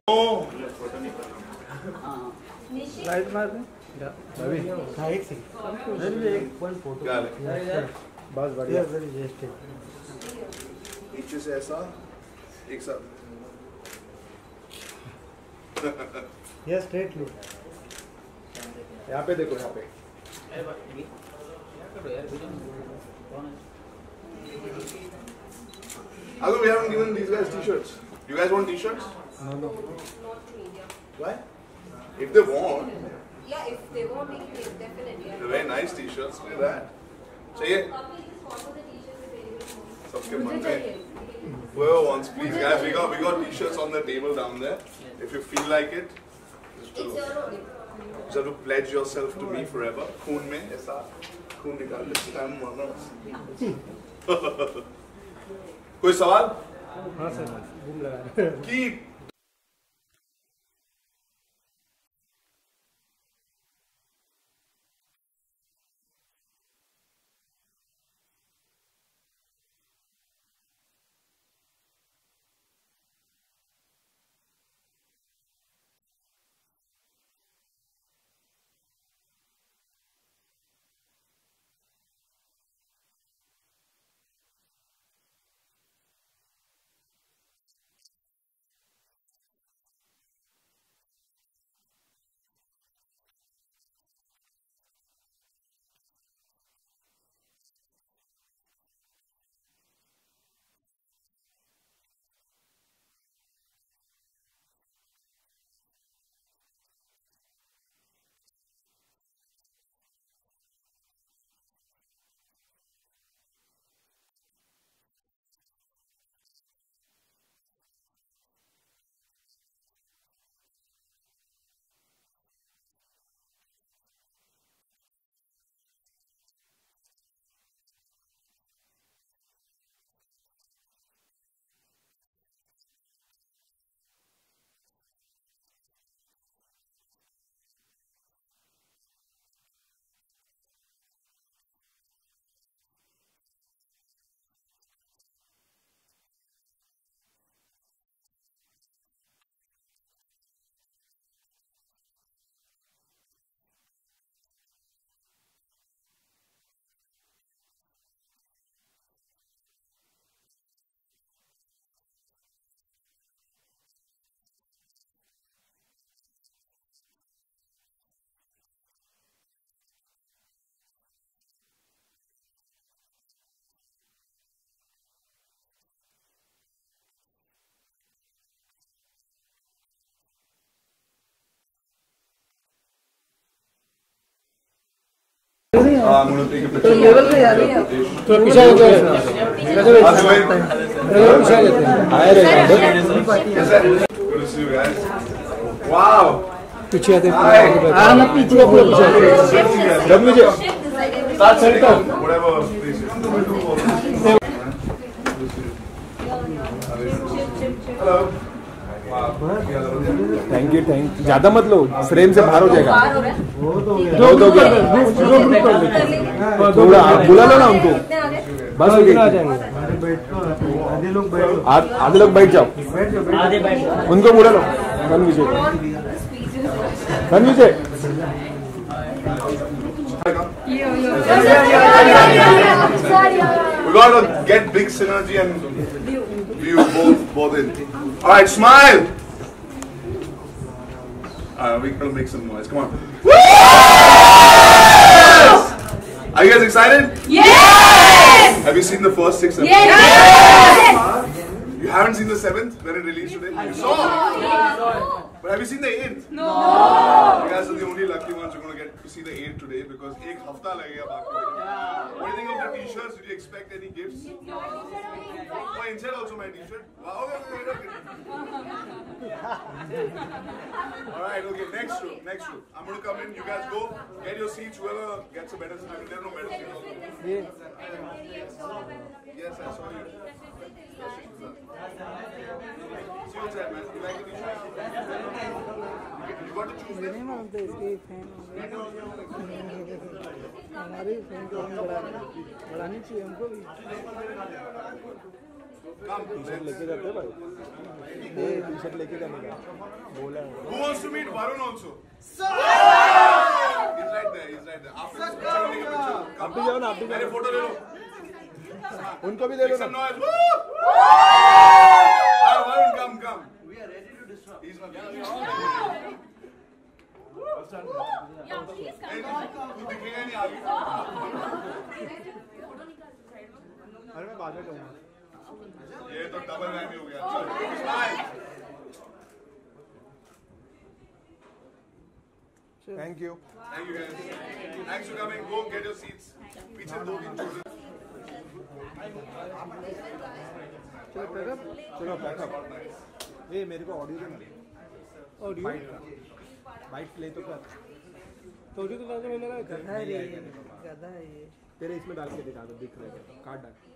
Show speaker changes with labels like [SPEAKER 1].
[SPEAKER 1] Light मार दे रवि। हाँ एक सेकंड एक वन फोटो बस बढ़िया
[SPEAKER 2] नीचे से ऐसा एक साथ
[SPEAKER 1] ये स्ट्रेट लुक।
[SPEAKER 2] यहाँ पे देखो यहाँ पे Although we haven't given these guys t-shirts. You guys want t-shirts?
[SPEAKER 1] No.
[SPEAKER 3] Not me, yeah.
[SPEAKER 2] Why? If they want.
[SPEAKER 3] Yeah, if they want, we can give, definitely.
[SPEAKER 2] They're very nice t-shirts. Look at that. चाहिए? सबके मन में. Whoever wants, please guys. We got t-shirts on the table down there. If you feel like it, just
[SPEAKER 3] It's your own.
[SPEAKER 2] to pledge yourself to me forever. खून में ऐसा खून निकाल ले. टाइम मरना बस. कोई सवाल?
[SPEAKER 1] हाँ सर घूम लगा
[SPEAKER 2] कि I'm going to take a picture.
[SPEAKER 1] तो पीछे
[SPEAKER 2] Good to see you guys. Wow.
[SPEAKER 1] पीछे आते
[SPEAKER 2] Hi.
[SPEAKER 1] ना पीछे जब मुझे
[SPEAKER 2] Whatever, please. Hello.
[SPEAKER 4] Thank you ज्यादा मत लो फ्रेम से बाहर हो जाएगा थोड़ा बुला लो ना उनको बस आधे लोग बैठ जाओ उनको बुला लो विजय
[SPEAKER 2] We gotta get big synergy and view both in. All right, smile. We're gonna make some noise. Come on. Yes! Are you guys excited?
[SPEAKER 3] Yes!
[SPEAKER 2] Have you seen the first 6 episodes?
[SPEAKER 3] Yes!
[SPEAKER 2] You haven't seen the 7th when it released today? You saw? But have you seen the 8th?
[SPEAKER 3] No!
[SPEAKER 2] You guys are the only lucky ones who are going to get to see the 8th today because एक हफ्ता लगेगा बाकी को. What do you think of the t-shirts? Did you expect any gifts? Oh, inside also my t-shirt. Wow, okay. Alright, okay, next room. I'm going to come in, you guys go, get your seats, whoever gets a better seat. There are no better seats. Yes, I saw you. See what's that, man. You like the t-shirt? You got to choose this.
[SPEAKER 1] हमारे fan को बढ़ानी चाहिए हमको भी
[SPEAKER 2] Come.
[SPEAKER 4] लेके जाते भाई ये टी शर्ट लेके जाने का बोला है
[SPEAKER 2] Who wants to meet Varun also? He's right there. He's right there. After this picture, we'll take a picture.
[SPEAKER 4] आप भी जाओ ना आप भी
[SPEAKER 2] मेरे फोटो ले लो.
[SPEAKER 4] उनको भी दे लो
[SPEAKER 2] Make
[SPEAKER 4] ना
[SPEAKER 2] some noise. Woo! Varun, come.
[SPEAKER 1] We are ready to disrupt.
[SPEAKER 2] He's not.
[SPEAKER 5] Yeah, please
[SPEAKER 2] Hey,
[SPEAKER 5] come on.
[SPEAKER 2] तू दिखेगा नहीं आगे.
[SPEAKER 4] अरे मैं बाद में कहूँगा
[SPEAKER 2] ये तो डबल वैमी हो गया. चल. Smile.
[SPEAKER 4] Thank you
[SPEAKER 2] Thank you guys. Thanks for coming. Go get your seats. पीछे दो भी चोर.
[SPEAKER 4] चलो पैकअप चलो पैकअप ये मेरे को ऑडियो देना ऑडियो बाइट प्ले तो कर तो ऑडियो तो मैंने गधा है ये तेरे इसमें डाल के दिखा दो दिख रहा है कार्ड डाल